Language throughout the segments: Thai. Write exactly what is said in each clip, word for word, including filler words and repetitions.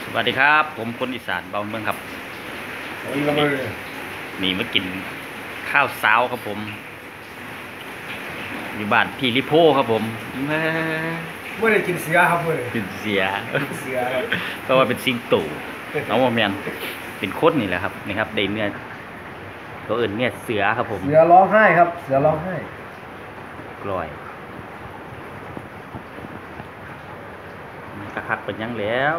สวัสดีครับผมคนอีสานเบาเมืองครับนี่มากินข้าวเช้าครับผมอยู่บ้านพี่ลิโพครับผมเมื่อได้กินเสือครับเมื่อกินเสียเสือเพราะว่าเป็นซิงโตน้องโมเมนเป็นโคตรนี่แหละครับนี่ครับได้เนื้อตัวอื่นเนี่ยเสือครับผมเสือร้องไห้ครับเสือร้องไห้กล้อยกระคักเป็นยังแล้ว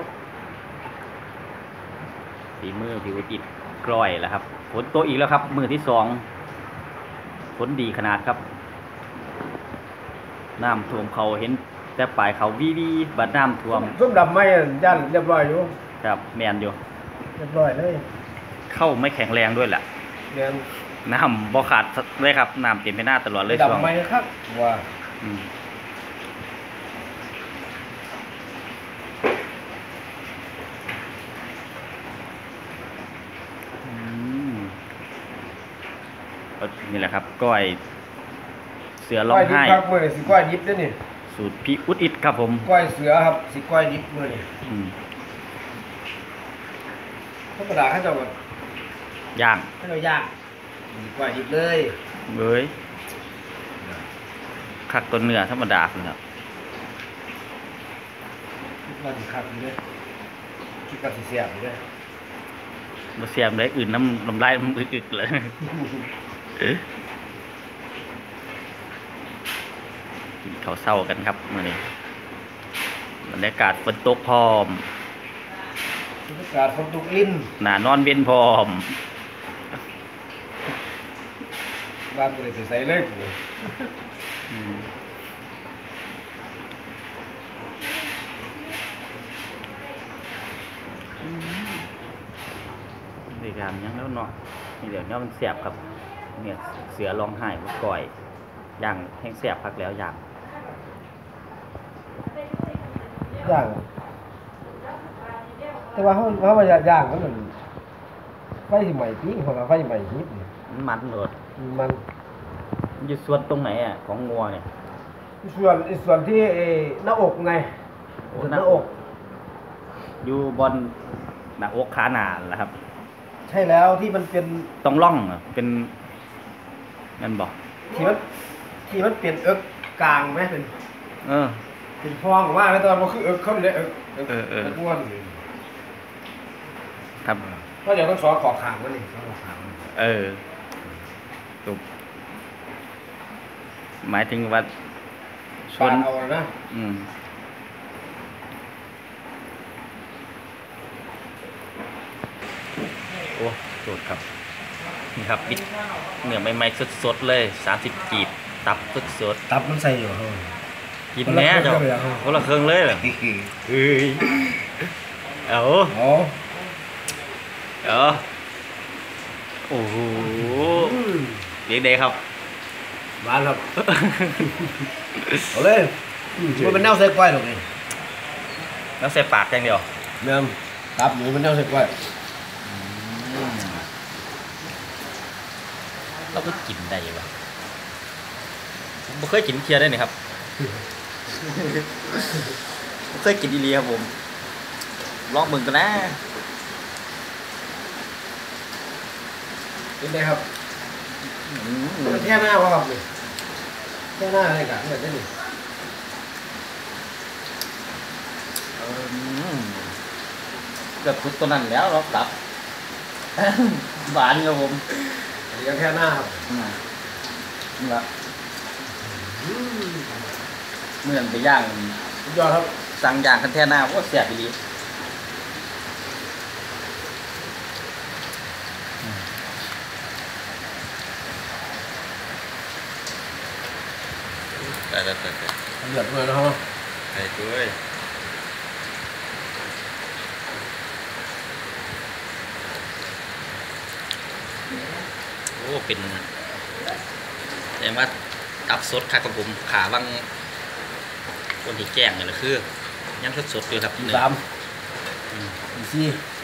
ฝีมือผิวอิดกล้อยแล้วครับฝนโตอีกแล้วครับมือที่สองฝนดีขนาดครับน้ำท่วมเขาเห็นแต่ปลายเขาวีวีบัดน้ำท่วมส้มดำไม่ย่านเรียบร้อยอยู่ครับแมนอยู่เรียบร้อยเลยเข้าไม่แข็งแรงด้วยแหละแมนน้ำบ่ขาดเลยครับน้ำเต็มไปหน้าตลอดเลยช่วงดำไม่ครับว่านี่แหละครับก้อยเสือร้องไห้ครับเมื่อสิก้อยดิบด้วยนี่สูตรพี่อุดอิดครับผมก้อยเสือครับสิก้อยดิบเมื่อนี่ธรรมดาเขาจะแบบย่างให้เราย่างสิก้อยดิบเลยเบ้ยคักต้นเนื้อธรรมดาครับคิดว่าสิคักเลยคิดว่าสิเสียบเลยมาเสียบได้อื่นน้ำน้ำลายมันอึกๆเลยกินข้าวเศร้ากันครับมื่อนี้บรรยากาศฝนตกพร้อมบรรยากาศฝนตกลิ้นหนานอนเว้นพร้อมบ้านก็เลยใส่เล็กในการยังแล้วเนาะนี่เดี๋ยวนี้มันเสียบครับเนี่ยเสือร้องไห้ก็ก่อยย่างแห้งเสียบพักแล้วย่างย่างแต่ว่าเขาเขามาย่างก็เหมือนไฟใหม่ปิ้งของเราไฟใหม่ฮิตมันมันเลยมันมันอยู่ส่วนตรงไหนอ่ะของงัวเนี่ยส่วนส่วนที่หน้าอกไงหน้าอกอยู่บนหน้าอกขาหนาแหละครับใช่แล้วที่มันเป็นต้องร่องเป็นนั่นบอกที่มันที่มันเปลี่ยนเอิกกลางไหมเป็นเออเป็นฟองว่าแล้วตอนมันคือเอิกเขาเลยเอิกเออเออม้วนครับก็เดี๋ยวต้องสอนขอขางมันนี่สอนขอขางเออถูกหมายถึงว่าชวนเอานะอืมโอ้สดครับนี่ครับบิดเนื้อใหม่ๆสดๆเลยสามสิบกีบตับสดๆตับมันใส่อยู่กินแน่จ้ะคนละเครื่องเลยเหรอเอ้ยเอาเอาโอ้โหเด็กเด็กครับมาครับเอาเลยมันเป็นแนวใส่กล้วยหรอกนี่แนวใส่ปากอย่างเดียวเนิ่มตับหมูเป็นแนวใส่กล้วยเราก็กินได้ปะผมเคยกินเคียร์ได้ไหมครับเคยกินอีเลียครับผมลองมึงกันนะเป็นไงครับมันแค่หน้าวะครับนี่แค่หน้าอะไรกันเนี่ยได้ดิเกือบทุกตัวนั้นแล้วรอบดับหวานครับผมยังแค่หน้าครับนี่ละเมื่อนไปย่างยอดครับสั่งย่างคันแท่หน้าว่าเสียบดีได้ได้ได้เดือดเลยนะครับใส่ด้วยโอ้เป็นแสดงว่าตับสดค่ะกับผมขาบางคนที่แกงเนี่ยแหละคือยังสดสดอยู่ครับสามสี่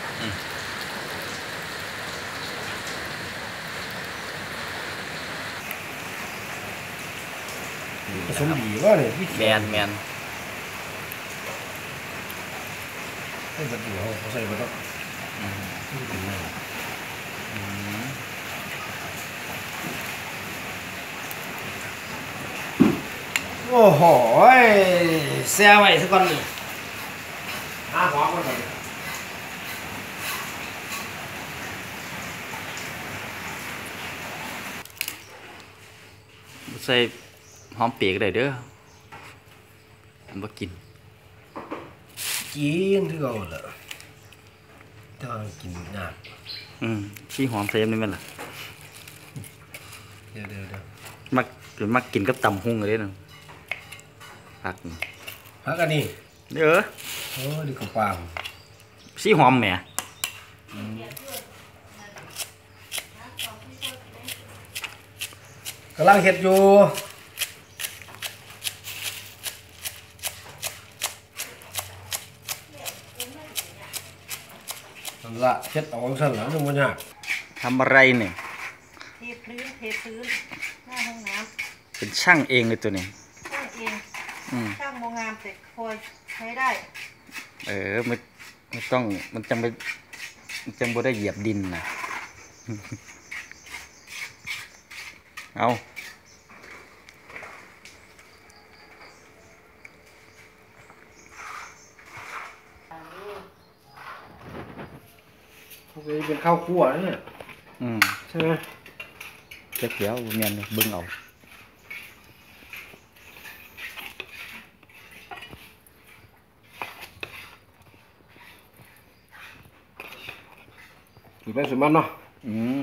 ผสมดีว่าเนี่ยแมนแมนให้บัดเหนียวเขาใส่บัดต้องเป็นไงโอ้โหแซ่ไว้สักก่อนหนึ่งหาหัวก่อนเลยใส่หอมเปียกได้เด้อผมบ่กินกินที่เราเหรอถ้ากินยากอืมขี้หอมใส่ยังไงมันล่ะเดี๋ยวเดี๋ยวเดี๋ยวมักมักกินกับตำหุ่งเลยนะพักพักอันนี้เออโอ้ดีกว่าปลาขี้หอมแหมกำลังเห็ดอยู่นั่นละเห็ดเอาของฉันแล้วนึกว่าเนี่ยทำอะไรเนี่ยเทพื้นเทพื้นหน้าห้องน้ำเป็นช่างเองเลยตัวนี้ช่างเองช่างโมงามแต่คอยใช้ได้เออไม่ไม่ต้องมันจังไปมันจังบ่ได้เหยียบดินนะเอาเป็นข้าวคั่วเนี่ยอืมใช่ไหมเจ๊เขียวเมียนบึ้งเอาถือเป็นสมบัติเนาะอืม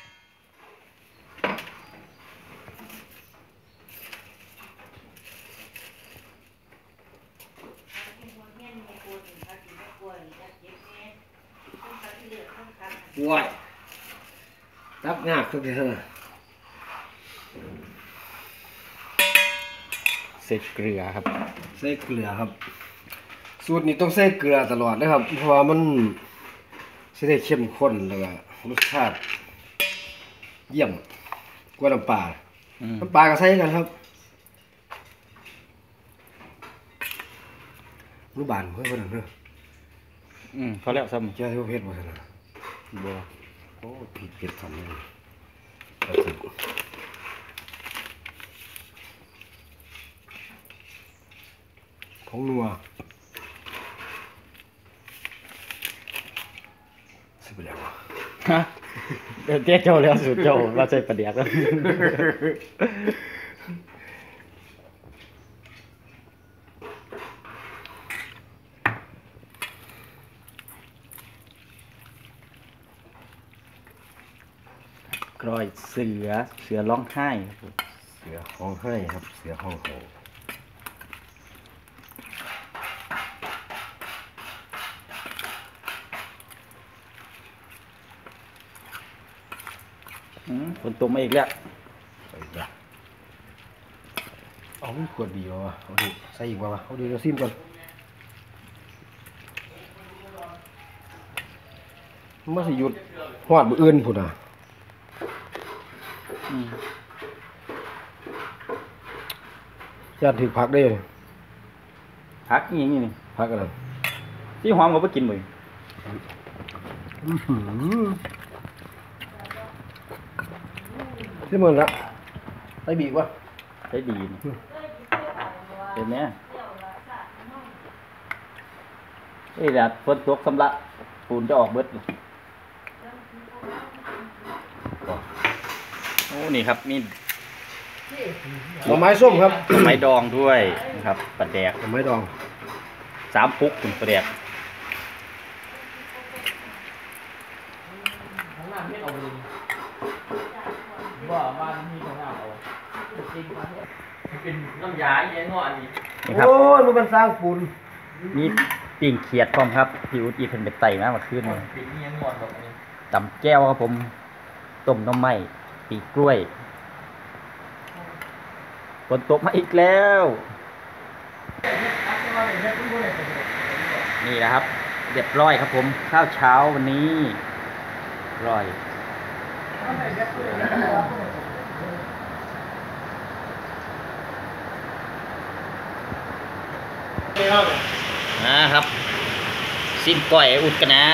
ว้ายตักยากสุดเลยฮะใส่เกลือครับใส่เกลือครับสูตรนี้ต้องใส่เกลือตลอดนะครับเพราะว่ามันจะได้เข้มข้นแล้วก็รสชาติเยี่ยมกว่าน้ำปลาน้ำปลาก็ใส่กันครับรูบานเพื่อนเพื่อนเพื่อนอืมเขาแล้วซ้ำเจ้าที่เพชรมาขนาดบัวโอ้ผิดผิดทำเลยผงนัวสิบเดียวฮะเดี๋ยวเจ๊เจ้าแล้วสุดเจ้าว่าใส่ประเดี๋ยวแล้วกรอยเสือเสือร้องไห้เสือห้องให้ครับเสือห้องโหฝนตกมาอีกแล้วเอาขวดดีวะเอาดิใส่อีกวะเอาดิเราซิมก่อนมาสิหยุดหอดมืออื่นพุ่นอ่ะญาติถือพักได้เลยพักอย่างนี้นี่พักอะไรที่หอมก็ไปกินเลยที่มันละได้บีกวะได้ดีเห็นไหมไอ้แหละฝนตกสำลักปูนจะออกเบิดโอ้นี่ครับนี่หน่อไม้ส้มครับหน่อไม้ดองด้วยนะครับปลาแดกหน่อไม้ดองสามปุกถึงปลาแดกว่าบ้านที่เขาเอาจริงเป็นน้ำยาเยี่ยงอันนี้โอ้ยมันเป็นสร้างปูนมีปิ่งเขียดพร้อมครับพี่อุดอีเพิ่นไปไต่มาเมื่อคืนนี่ตำแก้วครับผมต้มน้ำไหม้ปีกล้วยฝนตกมาอีกแล้วนี่นะครับเรียบร้อยครับผมข้าวเช้าวันนี้อร่อยนะครับซิมก้อยอุดกันนะ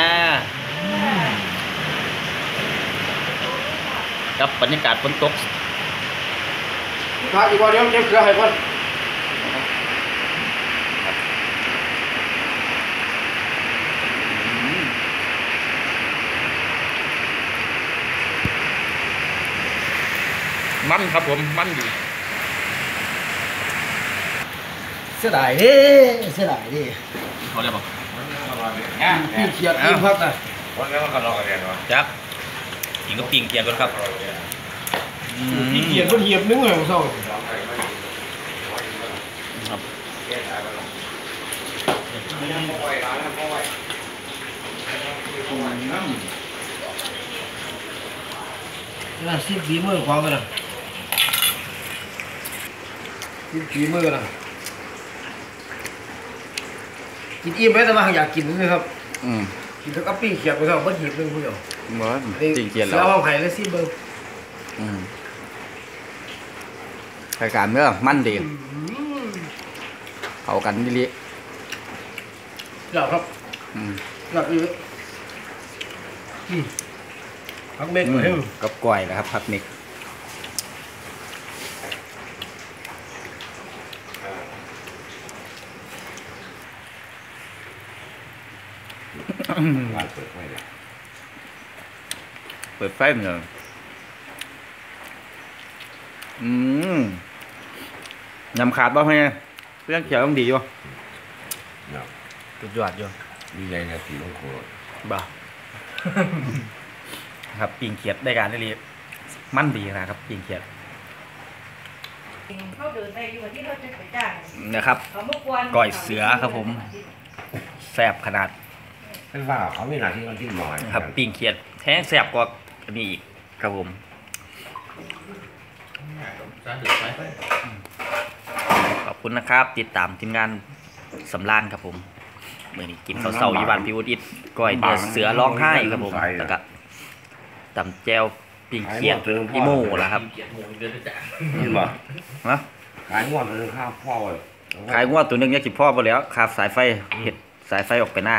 กับบรรยากาศฝนตกพาอีกวันเดียวเก็บเกลือให้ก่อนมันครับผมมันดีเสียดายดิเสียดายดิเขาเรียกว่าพี่เขียดกินพักนะวันนี้มันก็รอกันเรียนวะจับกินก็ปิงเกียร์ก่อนครับพี่เขียดก็เหยียบนึงเลยผมส่งครับน่าซิบฝีมือความกันนะซิบฝีมือนะกินอิ่มไหมแต่ว่าอยากกินนึงครับอืมกินเท่ากับปิ้งเขียดไปครับเพิ่นหยิบนึงผู้เดียวเหมือนปิงเกียร์แล้แล้ว วเอาไข่แล้วซิบเบิ้งอืมรายการเนื้อมันดีเข้ากันดีลิอยากครับอืมอยากอีกอืมพักเม็ดมาให้มึงกับก้อยนะครับผักเม็กเปิดไฟเหมือนอืมยำขาดบ้างไหมเรื่องเขียวต้องดีอยู่สุดยอดอยู่ดีใจเนี่ยสีต้องโคตรบ้า ครับปิงเขียดได้การได้รีมั่นดีนะครับปิงเขียดเขาเดินได้อยู่ที่เขาจะไปจ้างนะครับเขาเมื่อวานก้อยเสือครับผมแซ่บขนาดเป็นว่าเขาไม่หน้าที่มันที่หน่อยครับปิงเขียดแท้งแซ่บกว่าอันนี้อีกครับผมขอบคุณนะครับ ติดตามทีมงานสำรานครับผมเมื่อนี้กินข้าวเสายี่บ้านพิวุฒิก้อยเนื้อเสือร้องไห้ครับผมแล้วก็ตำแจวปิงเขียดอีโม่แล้วครับเห็นบ่นะขายงวดเป็นข้าวพ่อเลยขายงวดตัวหนึงยังสิพ่อไปแล้วขาดสายไฟเห็ดสายไฟออกไปหน้า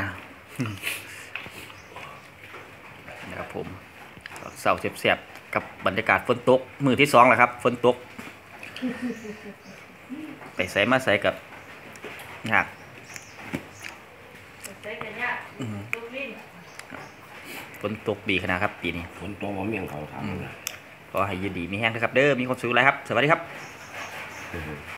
นะครับผมเสาเสียบๆกับบรรยากาศฝนตกมือที่สองแล้วครับฝนตกไปใส่มาใส่กับหักใช้กันยากตุ้มลิ้นฝนตกดีขนาดครับปีนี้ฝนตกมาเมี่ยงเขาทำนะก็ให้ยินดีมีแห้งนะครับเด้อมีความสุขอะไรครับสวัสดีครับ